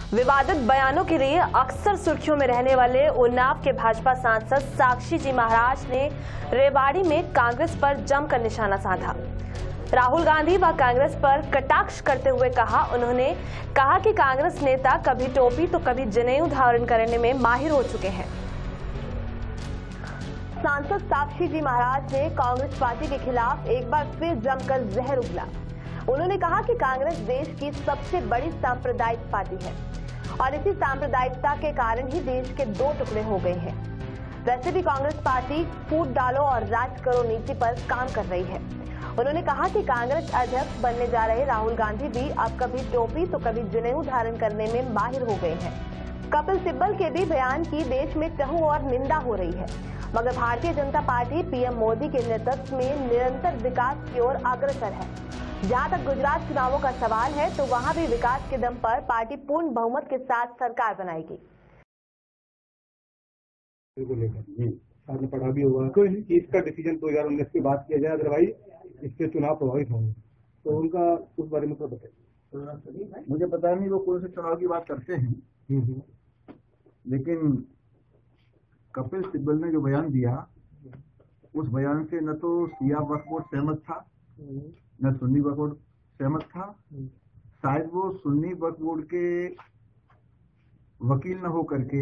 विवादित बयानों के लिए अक्सर सुर्खियों में रहने वाले उन्नाव के भाजपा सांसद साक्षी जी महाराज ने रेवाड़ी में कांग्रेस पर जमकर निशाना साधा। राहुल गांधी व कांग्रेस पर कटाक्ष करते हुए उन्होंने कहा कि कांग्रेस नेता कभी टोपी तो कभी जनेऊ धारण करने में माहिर हो चुके हैं। सांसद साक्षी जी महाराज ने कांग्रेस पार्टी के खिलाफ एक बार फिर जमकर जहर उगला। उन्होंने कहा कि कांग्रेस देश की सबसे बड़ी सांप्रदायिक पार्टी है और इसी सांप्रदायिकता के कारण ही देश के दो टुकड़े हो गए हैं। वैसे भी कांग्रेस पार्टी फूट डालो और राज करो नीति पर काम कर रही है। उन्होंने कहा कि कांग्रेस अध्यक्ष बनने जा रहे राहुल गांधी भी अब कभी टोपी तो कभी जनेऊ धारण करने में माहिर हो गए हैं। कपिल सिब्बल के भी बयान की देश में टहू और निंदा हो रही है, मगर भारतीय जनता पार्टी पीएम मोदी के नेतृत्व में निरंतर विकास की ओर अग्रसर है। जहां तक गुजरात चुनावों का सवाल है तो वहां भी विकास के दम पर पार्टी पूर्ण बहुमत के साथ सरकार बनाएगी। आपने पढ़ा भी होगा कि इसका डिसीजन 2019 के बाद किया जाए, अदरवाइज इससे चुनाव प्रभावित होंगे, तो उनका उस बारे में तो बताइए। मुझे पता नहीं वो कौन से चुनाव की बात करते हैं, लेकिन कपिल सिब्बल ने जो बयान दिया उस बयान से न तो शिया वक्फ बोर्ड सहमत था न सुन्नी वक्फ बोर्ड सहमत था। शायद वो सुन्नी वक्फ बोर्ड के वकील न हो करके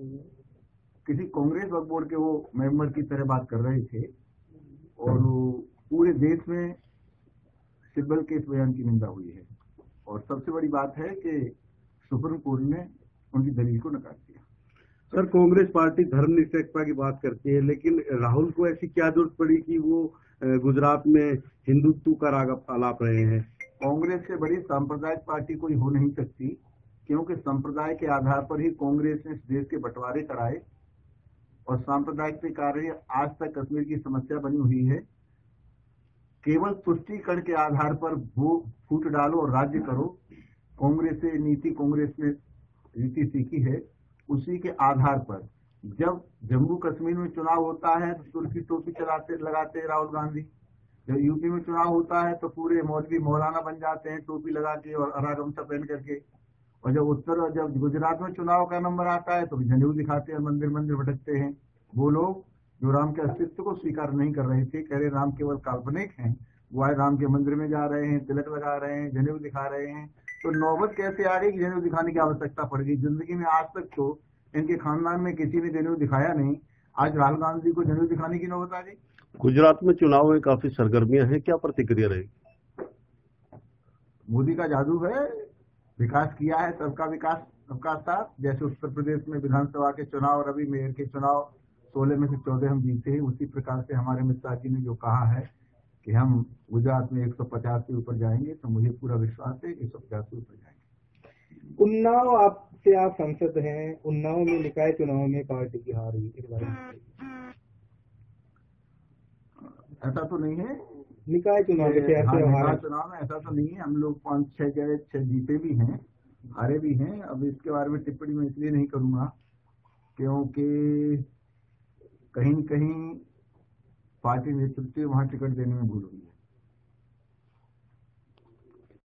किसी कांग्रेस वक्फ बोर्ड के वो मेंबर की तरह बात कर रहे थे और पूरे देश में सिब्बल के इस बयान की निंदा हुई है। और सबसे बड़ी बात है कि सुप्रीम कोर्ट ने उनकी दलील को नकार दिया। सर, कांग्रेस पार्टी धर्मनिरपेक्षता की बात करती है, लेकिन राहुल को ऐसी क्या जरूरत पड़ी कि वो गुजरात में हिंदुत्व का राग आलाप रहे हैं? कांग्रेस से बड़ी सांप्रदायिक पार्टी कोई हो नहीं सकती, क्योंकि संप्रदाय के आधार पर ही कांग्रेस ने इस देश के बंटवारे कराए और सांप्रदायिक के कार्य आज तक कश्मीर की समस्या बनी हुई है। केवल तुष्टीकरण के आधार पर वो फूट डालो और राज्य करो, कांग्रेस से नीति कांग्रेस ने रीति सीखी है। उसी के आधार पर जब जम्मू कश्मीर में चुनाव होता है तो तुर्की टोपी लगाते राहुल गांधी, जब यूपी में चुनाव होता है तो पूरे मौलवी मौलाना बन जाते हैं टोपी लगा के और हरा गमछा पहन करके, और जब गुजरात में चुनाव का नंबर आता है तो जनेऊ दिखाते हैं, मंदिर मंदिर भटकते हैं। वो लोग जो राम के अस्तित्व को स्वीकार नहीं कर रहे थे, कह रहे राम केवल काल्पनिक हैं, वो आज राम के मंदिर में जा रहे हैं, तिलक लगा रहे हैं, जनेऊ दिखा रहे हैं। तो नौबत कैसे आ गई कि जनेऊ दिखाने की आवश्यकता पड़ गई? जिंदगी में आज तक तो इनके खानदान में किसी ने जनेऊ दिखाया नहीं, आज राहुल गांधी को जनेऊ दिखाने की नौबत आ गई। गुजरात में चुनाव में काफी सरगर्मियां हैं, क्या प्रतिक्रिया रहेगी? मोदी का जादू है, विकास किया है, सबका विकास सबका साथ। जैसे उत्तर प्रदेश में विधानसभा के चुनाव और अभी मेयर के चुनाव 16 में से 14 हम जीते हैं, उसी प्रकार से हमारे मिश्रा जी ने जो कहा है कि हम गुजरात में 150 से ऊपर जाएंगे, तो मुझे पूरा विश्वास है 150 से ऊपर जाएंगे। उन्नाव आपसे आप सांसद हैं, उन्नाव में निकाय चुनाव में पार्टी की हार हुई, इस बारे में ऐसा तो नहीं है। निकाय चुनाव में चुनाव में ऐसा तो नहीं है। हम लोग 5-6 जगह 6 जीते भी हैं, हारे भी हैं। अब इसके बारे में टिप्पणी मैं इसलिए नहीं करूंगा क्योंकि कहीं न कहीं पार्टी नेतृत्व वहां टिकट देने में भूल हुई है।